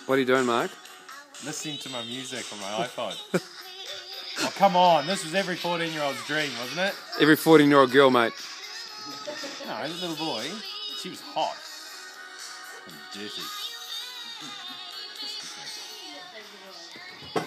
What are you doing, Mark? Listening to my music on my iPod. Oh, come on. This was every 14-year-old's dream, wasn't it? Every 14-year-old girl, mate. No, the little boy. She was hot. And dirty.